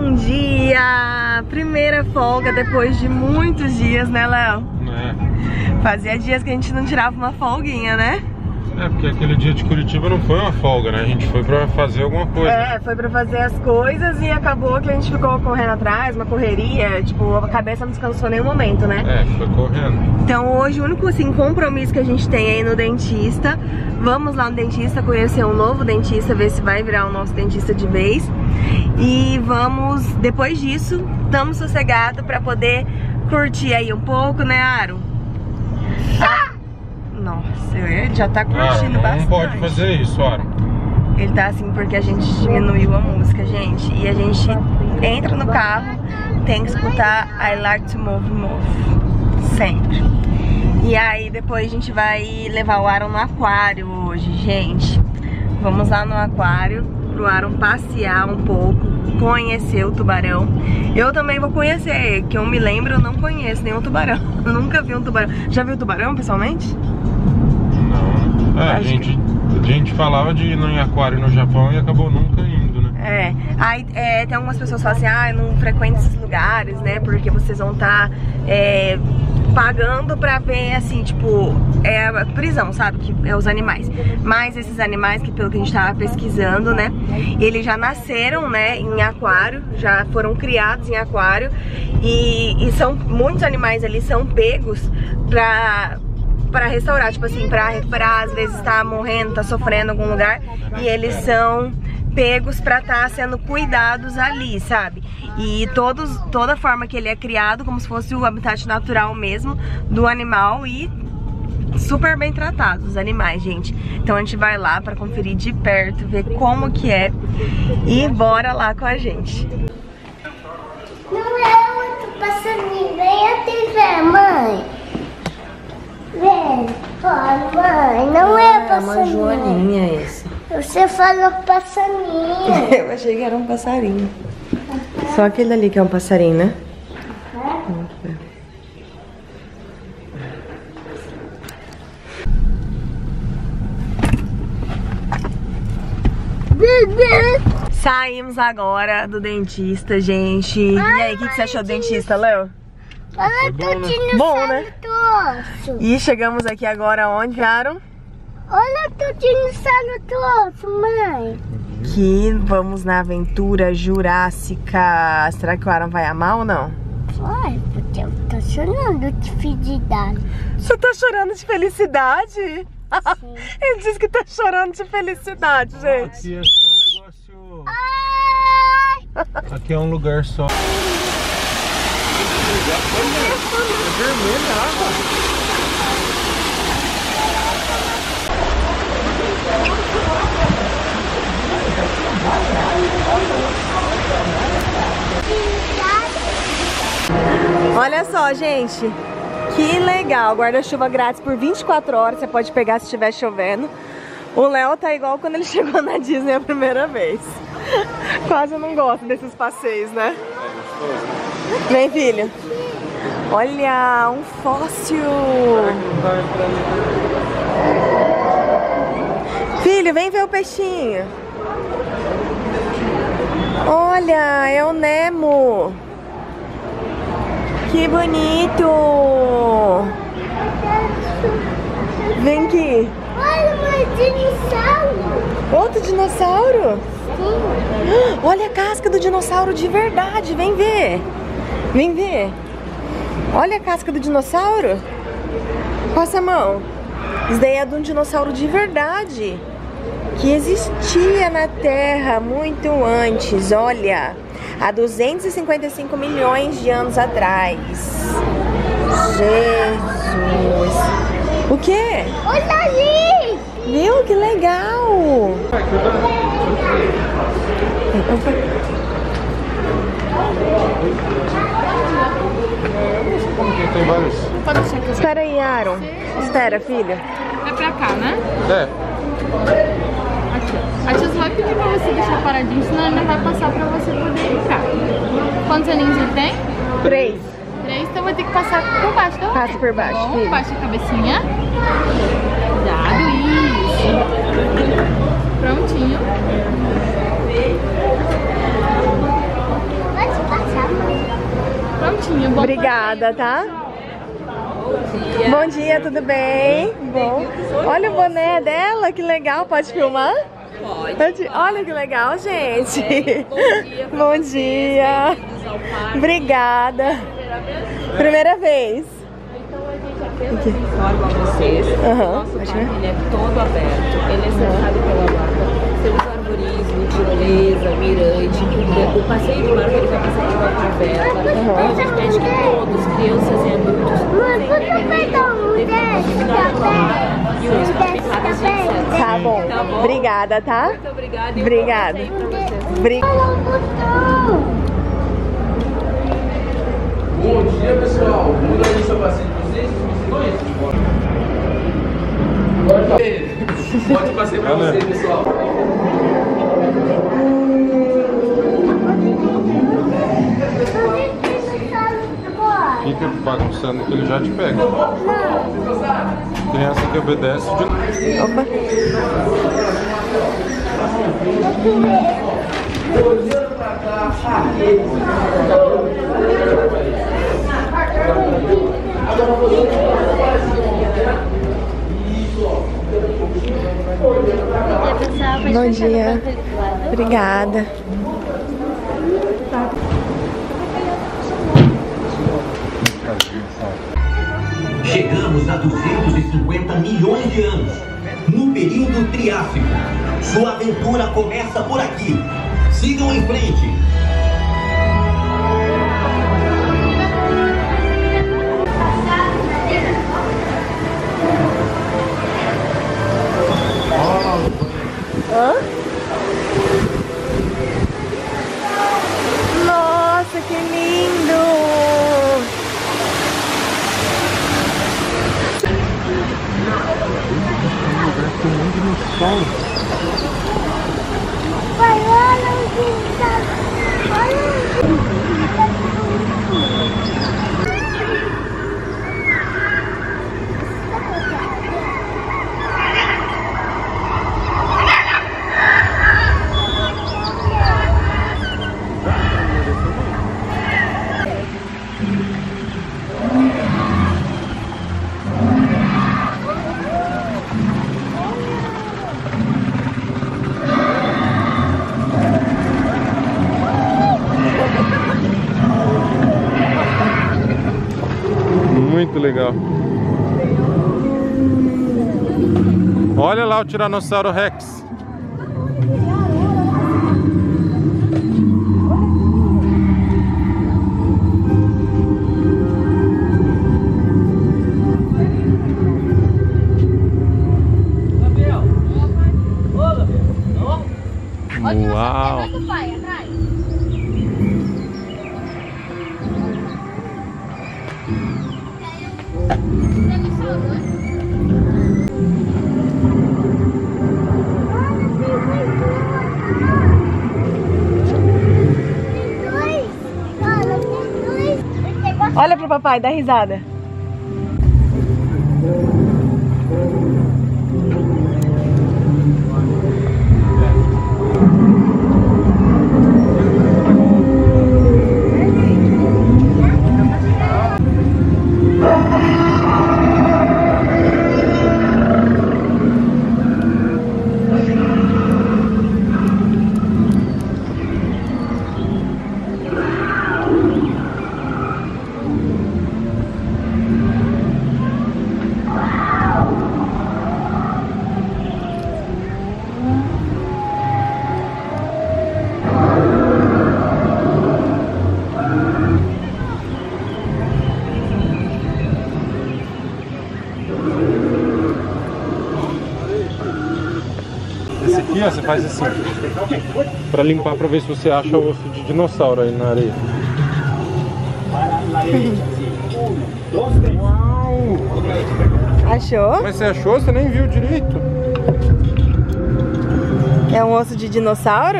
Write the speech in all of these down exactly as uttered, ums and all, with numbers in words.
bom dia! Primeira folga depois de muitos dias, né, Léo? É. Fazia dias que a gente não tirava uma folguinha, né? É, porque aquele dia de Curitiba não foi uma folga, né? A gente foi pra fazer alguma coisa. É, foi pra fazer as coisas e acabou que a gente ficou correndo atrás, uma correria, tipo, a cabeça não descansou em nenhum momento, né? É, foi correndo. Então hoje o único, assim, compromisso que a gente tem é ir no dentista. Vamos lá no dentista, conhecer um novo dentista, ver se vai virar o nosso dentista de vez. E vamos, depois disso, estamos sossegados pra poder curtir aí um pouco, né, Aaron? Ah, nossa, ele já tá curtindo ah, bastante. Não pode fazer isso, Aaron. Ele tá assim porque a gente diminuiu a música, gente. E a gente entra no carro, tem que escutar I Like to Move Move. Sempre. E aí depois a gente vai levar o Aaron no aquário hoje, gente. Vamos lá no aquário pro Aaron passear um pouco, conhecer o tubarão. Eu também vou conhecer, que eu me lembro, eu não conheço nenhum tubarão. Eu nunca vi um tubarão. Já viu tubarão pessoalmente? Não. É, a gente, a gente falava de ir em aquário no Japão e acabou nunca indo, né? É, aí é, tem algumas pessoas que falam assim, ah, não frequente esses lugares, né? Porque vocês vão estar tá, é, pagando pra ver, assim, tipo, é a prisão, sabe? Que é os animais. Mas esses animais, que pelo que a gente tava pesquisando, né? Eles já nasceram, né, em aquário, já foram criados em aquário. E, e são, muitos animais ali são pegos pra... pra restaurar, tipo assim, pra recuperar, às vezes tá morrendo, tá sofrendo em algum lugar, e eles são pegos pra estar tá sendo cuidados ali, sabe? E todos, toda forma que ele é criado, como se fosse o habitat natural mesmo do animal, e super bem tratados os animais, gente. Então a gente vai lá pra conferir de perto, ver como que é, e bora lá com a gente. Não é outro passarinho, vem aqui ver, mãe. Vem, fala, mãe, não é, é passarinho. É uma joaninha esse. Você falou passarinho. Eu achei que era um passarinho. Só aquele ali que é um passarinho, né? Saímos agora do dentista, gente. E aí, o que, que você achou do dentista, Léo? Olha tudinho, bom, né? Troço. E chegamos aqui agora onde, Aaron? Olha tudinho no troço, mãe. Que vamos na aventura jurássica. Será que o Aaron vai amar ou não? Vai, porque eu tô chorando de felicidade. Você tá chorando de felicidade? Ele disse que tá chorando de felicidade, gente. Aqui é só um negócio... Ai! Aqui é um lugar só. É vermelha a água. Olha só, gente, que legal, guarda-chuva grátis por vinte e quatro horas, você pode pegar se estiver chovendo. O Léo tá igual quando ele chegou na Disney a primeira vez. Quase não gosta desses passeios, né? Vem, filho. Olha, um fóssil. Filho, vem ver o peixinho. Olha, é o Nemo. Que bonito! Vem aqui. Olha, um dinossauro. Outro dinossauro? Sim. Olha a casca do dinossauro de verdade. Vem ver. Vem ver. Olha a casca do dinossauro. Passa a mão. Isso daí é de um dinossauro de verdade, que existia na Terra muito antes. Olha. Há duzentos e cinquenta e cinco milhões de anos atrás. Jesus! O quê? Olha ali! Viu? Que legal! Tem vários. Pode deixar que eu... Espera aí, Aaron. Espera, filho. É pra cá, né? É. Aqui, ó. A tia só vai pedir pra você deixar paradinho, senão ainda vai passar pra você poder entrar. Quantos aninhos ele tem? Três. Três, então vai ter que passar por baixo, tá? Passa por baixo, Bom, filho. baixa a cabecinha. Cuidado, isso. Prontinho. Obrigada, tá? Bom dia, tudo bem? Bom. Olha o boné dela, que legal. Pode filmar? Pode. Olha que legal, gente. Bom dia. Obrigada. Primeira vez. Então a gente apenas informa vocês. Uhum. Nosso parque ele é todo aberto. Ele é cercado pela barca. Temos arborismo, tirolesa, mirante. O passeio de barco ele vai passar de barco aberta. Então a gente pede que todos, crianças e adultos, e os participados de insetos. Tá bom. Tá bom? Obrigada, tá? Muito obrigada e Obrigada. bom passeio pra vocês. Obrigada. Bom dia, pessoal. Muda aí seu passeio de vocês, os Pode passeio pra vocês, pessoal. Fica bagunçando que ele já te pega. Criança que obedece de... Opa. Bom dia. Obrigada. Chegamos a duzentos e cinquenta milhões de anos, no período Triássico. Sua aventura começa por aqui. Sigam em frente. Hã? Nossa, que lindo! Pai, olha o que tá. Olha o Muito legal. Olha lá o Tiranossauro Rex. Uau! Olha pro papai, dá risada. Esse aqui, ó, você faz assim pra limpar, pra ver se você acha o osso de dinossauro aí na areia. Uau! Achou? Mas você achou? Você nem viu direito. É um osso de dinossauro?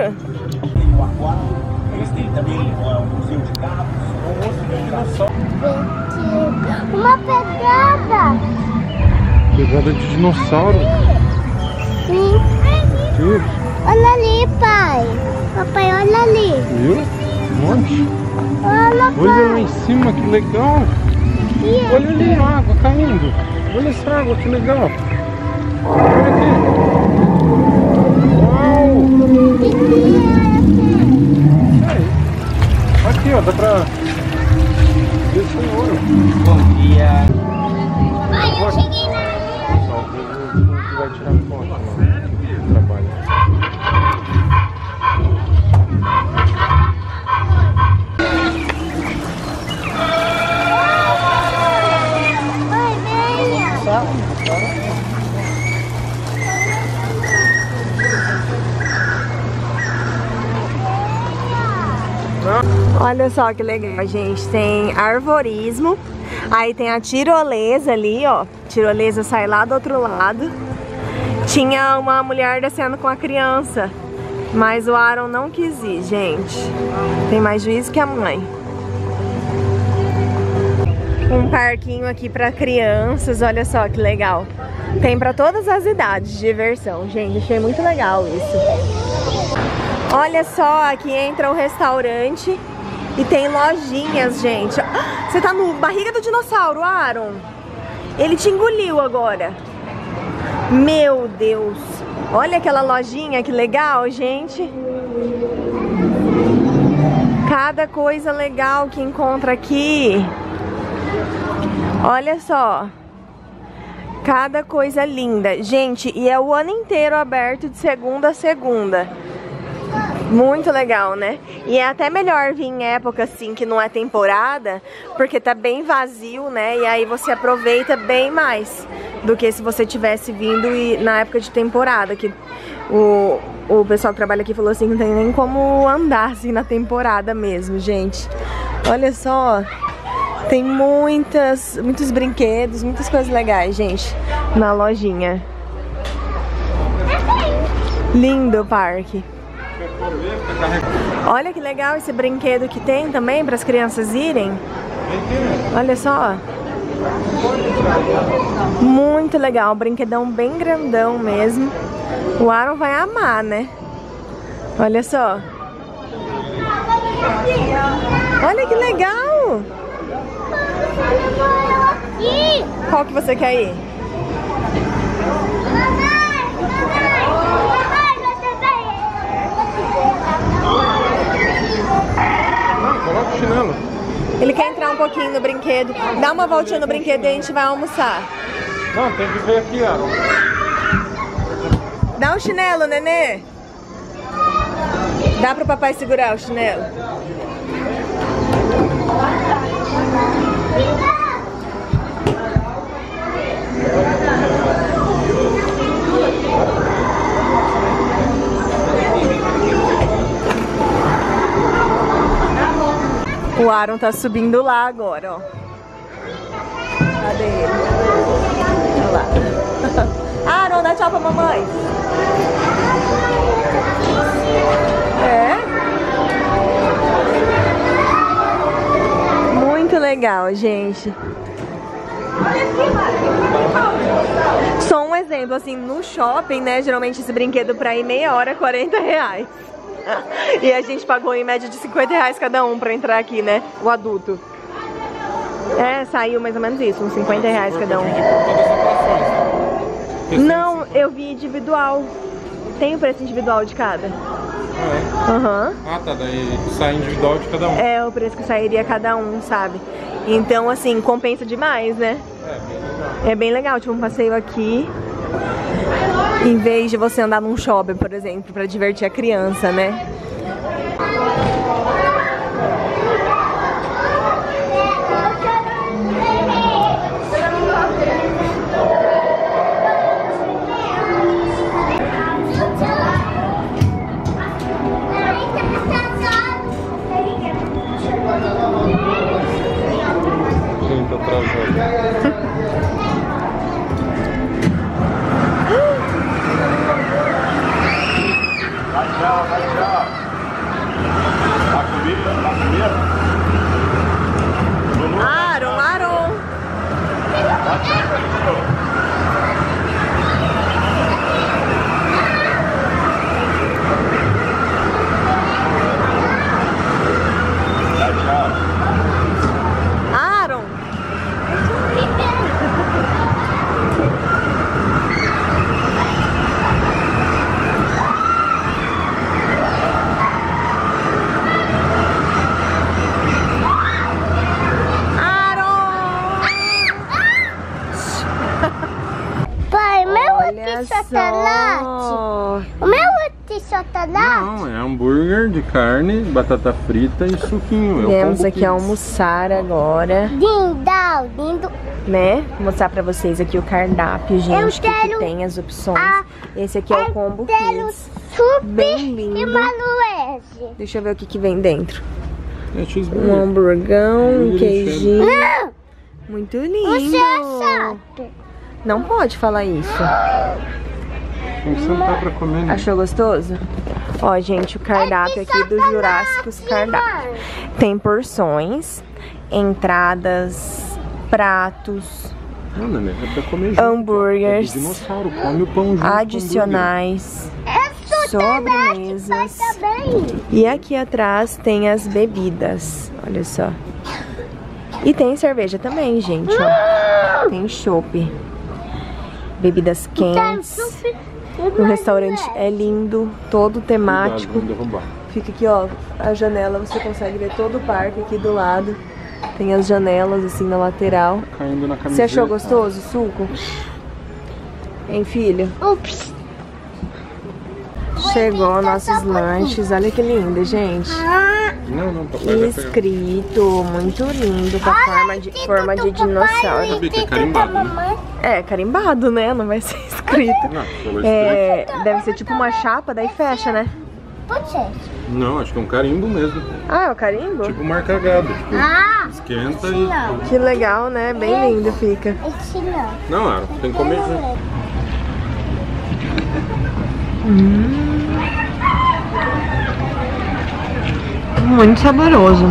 Eles têm também um museu de carros, um osso de dinossauro. uma pedrada. Pegada de dinossauro. Sim. Viu? Olha ali, pai. Papai, olha ali. Viu? Um monte. Olha lá em cima, que legal. Olha ali a água caindo. Olha essa água, que legal. Olha aqui. Uau! Aí. Aqui, ó, dá pra ver esse ouro. Bom dia. Mãe, eu cheguei na área. Só que vai tirar foto, né? Trabalho. Olha só que legal, gente. Tem arvorismo. Aí tem a tirolesa ali, ó. Tirolesa sai lá do outro lado. Tinha uma mulher descendo com a criança, mas o Aaron não quis ir, gente. Tem mais juízo que a mãe. Um parquinho aqui pra crianças, olha só que legal. Tem pra todas as idades de diversão, gente. Achei muito legal isso. Olha só, aqui entra o restaurante e tem lojinhas, gente. Você tá no barriga do dinossauro, Aaron. Ele te engoliu agora. Meu Deus. Olha aquela lojinha, que legal, gente. Cada coisa legal que encontra aqui. Olha só. Cada coisa linda. Gente, e é o ano inteiro aberto de segunda a segunda. Muito legal, né? E é até melhor vir em época assim que não é temporada, porque tá bem vazio, né? E aí você aproveita bem mais do que se você tivesse vindo e, na época de temporada, que o, o pessoal que trabalha aqui falou assim que não tem nem como andar assim na temporada mesmo, gente. Olha só, tem muitas, muitos brinquedos, muitas coisas legais, gente, na lojinha. Lindo o parque. Olha que legal esse brinquedo que tem também para as crianças irem. Olha só. Muito legal, brinquedão bem grandão mesmo. O Aaron vai amar, né? Olha só. Olha que legal. Qual que você quer ir? Coloca o chinelo. Ele quer entrar um pouquinho no brinquedo. Dá uma voltinha no brinquedo e a gente vai almoçar. Não, tem que ver aqui, Aaron. Dá um chinelo, nenê. Dá pro papai segurar o chinelo. O Aaron tá subindo lá agora, ó. Cadê ele? Olha lá. Aaron, dá tchau pra mamãe. É? Muito legal, gente. Só um exemplo, assim, no shopping, né? Geralmente esse brinquedo pra ir meia hora é quarenta reais. E a gente pagou em média de cinquenta reais cada um pra entrar aqui, né? O adulto. É, saiu mais ou menos isso, uns cinquenta reais cada um. Não, eu vi individual. Tem o preço individual de cada. É. Aham. Ah, tá, daí sai individual de cada um. É, o preço que sairia cada um, sabe? Então, assim, compensa demais, né? É, bem legal. É bem legal, tipo um passeio aqui, em vez de você andar num shopping, por exemplo, pra divertir a criança, né? Gente, atrasado. Tchau, tchau. batata lá? Não, é hambúrguer de carne, batata frita e suquinho. Viemos aqui almoçar agora. Lindo, lindo. Né? Vou mostrar pra vocês aqui o cardápio, gente, que, que tem as opções. a- Esse aqui é o combo quero Kids. Super Bem lindo. e maluese. Deixa eu ver o que, que vem dentro. É Um cheeseburger. hamburgão, um Hambúrguer queijinho. Não, Muito você lindo. é chato. Não pode falar isso. Tem que sentar pra comer, né? Achou gostoso? Ó, gente, o cardápio aqui do Jurássicos Cardápio. Tem porções, entradas, pratos, Não, Nenê, é pra comer junto. hambúrgueres, É do dinossauro, come o pão junto com o hambúrguer. adicionais, Eu sou sobremesas. também. E aqui atrás tem as bebidas. Olha só. E tem cerveja também, gente, ó. Tem chopp. Bebidas quentes. O restaurante é lindo, todo temático. Cuidado, vamos derrubar. Fica aqui, ó, a janela, você consegue ver todo o parque aqui do lado. Tem as janelas assim na lateral. Caindo na camiseta. Você achou gostoso o suco? Hein, filho? Ups. Chegou nossos lanches, olha que lindo, gente. Não, não, papai vai pegar. Escrito, muito lindo, com a forma de, forma de dinossauro. Sabia que é carimbado, né? É, carimbado, né? Não vai ser escrito. Não, falou escrito. É, deve ser tipo uma chapa, daí fecha, né? Pode Não, acho que é um carimbo mesmo. Ah, é o carimbo? Tipo marca gado. Tipo, Ah, esquenta esse e... não. Que legal, né? Bem lindo fica. Esse não. Não, Aaron, tem que comer junto. Muito saboroso.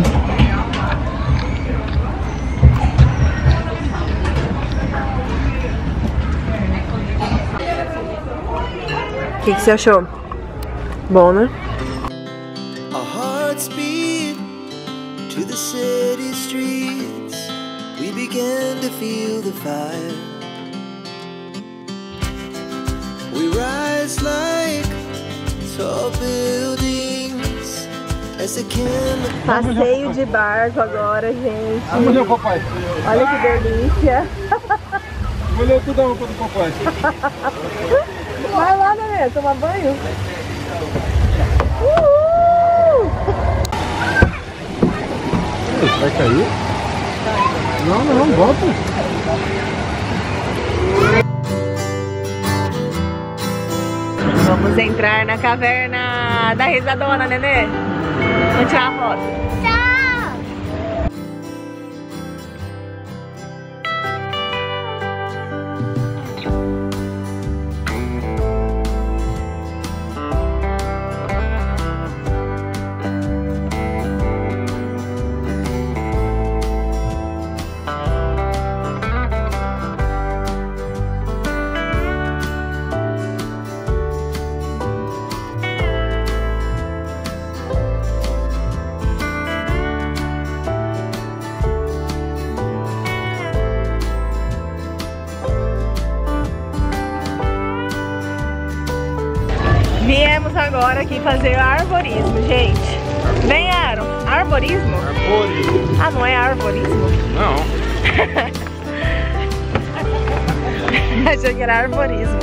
O que, que você achou? Bom, né? Our hearts beat to the city streets. We began to feel the fire. We rise like tall buildings as the chemicals. Passeio de barco agora, gente. Olha o papai. Olha que delícia. Olha toda a roupa do papai. Vai lá, Nenê, tomar banho. Uhul! Vai cair? Não, não, bota. Vamos entrar na caverna da risadona, Nenê. Vamos tirar a foto. Tchau. Viemos agora aqui fazer arborismo, gente. Vem, Aaron. Arborismo? Arborismo. Ah, não é arborismo? Não. Achei que era arborismo.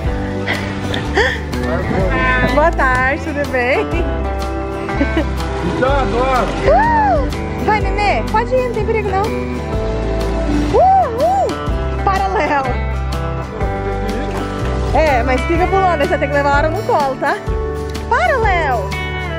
Boa tarde, tudo bem? Já adoro. Uh! Vai, Nenê. Pode ir, não tem perigo não. Uh, uh! Paralelo. É, mas fica pulando, você tem que levar a hora no colo, tá? Para, Léo!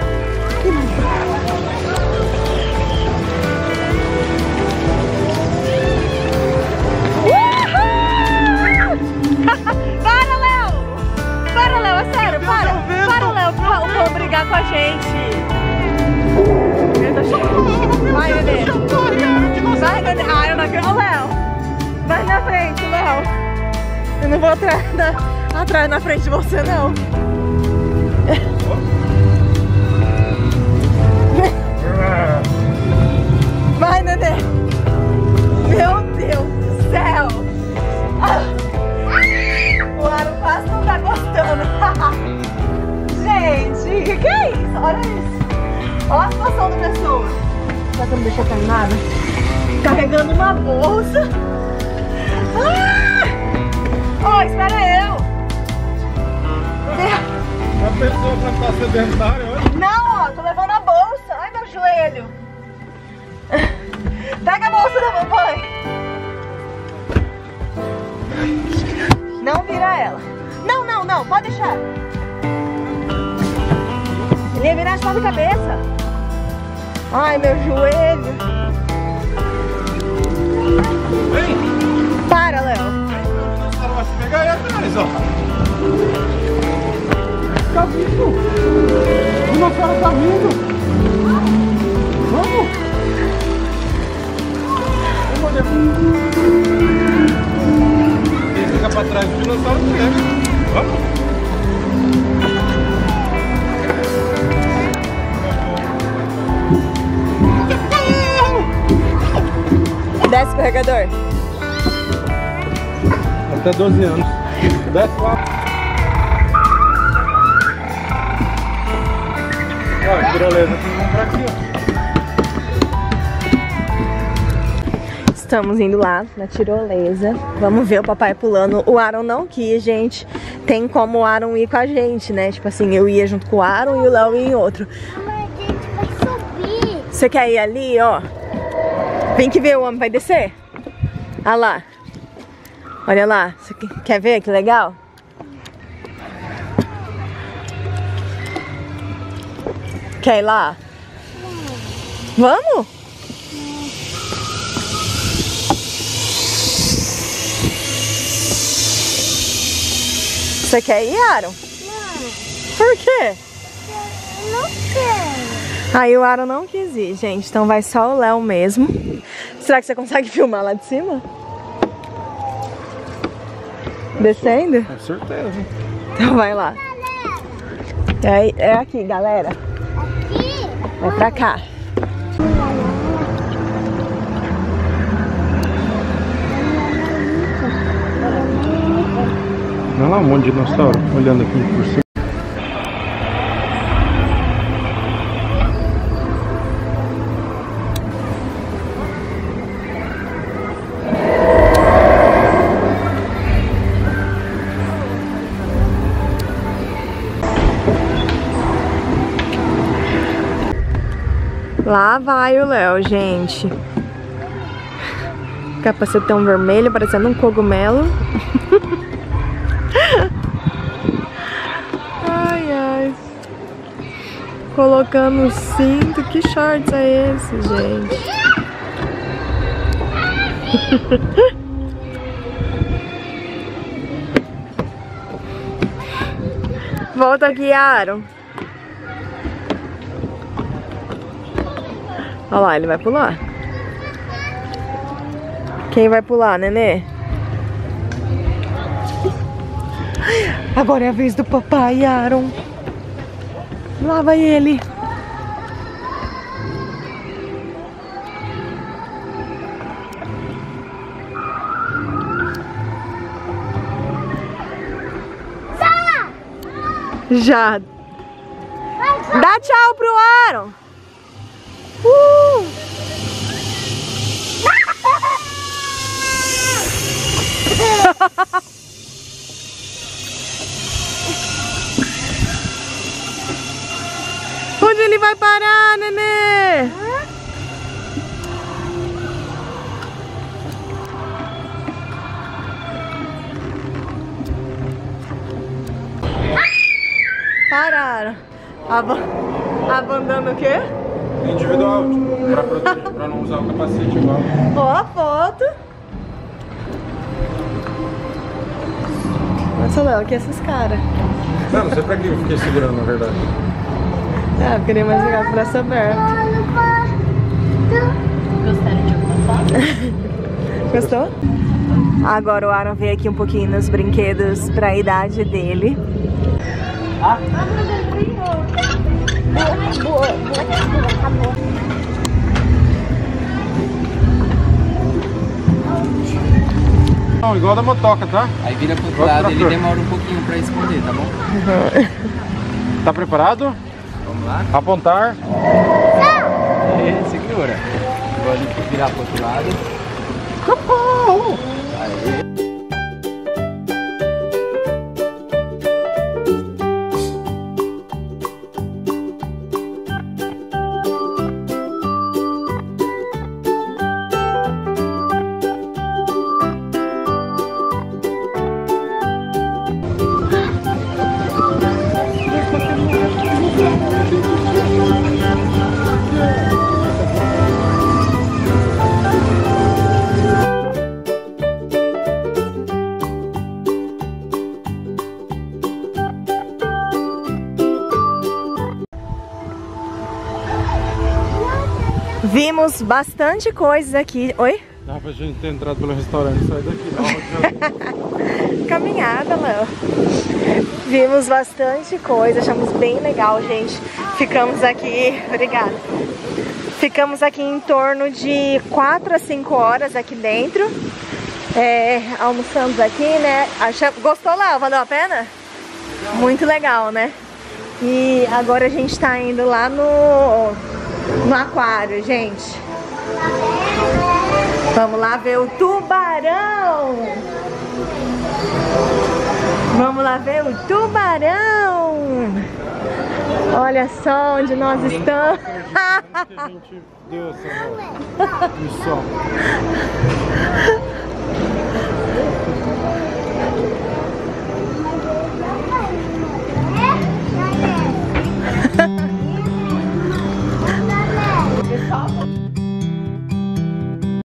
Para, Léo! Para, Léo, é sério, para! Para, Léo, pra o povo brigar com a gente! Eu tô chegando. Vai, Nenê! Vai, Nenê! Ah, eu não acredito, Léo! Vai na frente, Léo! Eu não vou atrás na, atrás na frente de você, não. Vai, Nenê. Meu Deus do céu. Ah. O Aaron quase não tá gostando. Gente, que que é isso? Olha isso. Olha a situação da pessoa. Será que não deixou cair nada? Carregando uma bolsa. Ah! Oh, espera eu! pessoa pra ficar sedentária hoje? Não, ó, tô levando a bolsa. Ai, meu joelho. Pega a bolsa da mamãe. Não vira ela. Não, não, não, pode deixar. Ele ia virar só de cabeça. Ai, meu joelho. Vem. Para, Léo. Ela vai se pegar aí atrás, ó. Tá vindo. O dinossauro tá vindo. Vamos. Vamos olhar. Quem fica pra trás do dinossauro pega. Vamos. Desce, carregador. Até doze anos. Desce lá. Ó, tirolesa, tem que comprar aqui, ó. Estamos indo lá na tirolesa. Vamos ver o papai pulando. O Aaron não quis, gente. Tem como o Aaron ir com a gente, né? Tipo assim, eu ia junto com o Aaron e o Léo ia em outro. Mas a gente vai subir. Você quer ir ali, ó? Vem que ver, o homem vai descer. Olha lá. Olha lá. Você quer ver que legal? Quer ir lá? Vamos? Você quer ir, Aaron? Não, Por quê? eu não quero. Aí o Aaron não quis ir, gente. Então vai só o Léo mesmo. Será que você consegue filmar lá de cima? Descendo? Com certeza. Então vai lá. É, é aqui, galera. Aqui. Vai pra cá. Olha lá um monte de dinossauro olhando aqui por cima. Lá vai o Léo, gente. Capacetão vermelho, parecendo um cogumelo. Ai, ai. Colocando o cinto. Que shorts é esse, gente? Volta aqui, Aaron. Olha lá, ele vai pular. Quem vai pular, nenê? Agora é a vez do papai, Aaron. Lá vai ele. Já. Dá tchau pro Aaron. Uh! Onde ele vai parar, nenê? Pararam. Ab Abandona o quê? Individual, pra, proteger, pra não usar o capacete igual. Ó a foto. Nossa, Léo, que é esses caras? Não, não sei pra que eu fiquei segurando, na verdade. É, eu queria mais ligar com o braço aberto. Gostaram de alguma foto? Gostou? Agora o Aaron veio aqui um pouquinho nos brinquedos pra idade dele. Não, igual da motoca, tá? Aí vira pro outro lado, ele demora um pouquinho pra esconder, tá bom? Tá preparado? Vamos lá? Apontar. E segura. Vou ali virar pro outro lado. Aí. Vimos bastante coisas aqui. Oi? Dá pra gente ter entrado pelo restaurante, sai daqui. Caminhada, Léo. Vimos bastante coisa, achamos bem legal, gente. Ficamos aqui, obrigada. Ficamos aqui em torno de quatro a cinco horas aqui dentro. É, almoçamos aqui, né? Acham... Gostou, Léo? Valeu a pena? Muito legal, né? E agora a gente tá indo lá no, no aquário, gente. Vamos lá ver o tubarão. Vamos lá ver o tubarão. Olha só onde nós estamos. A gente deu essa volta.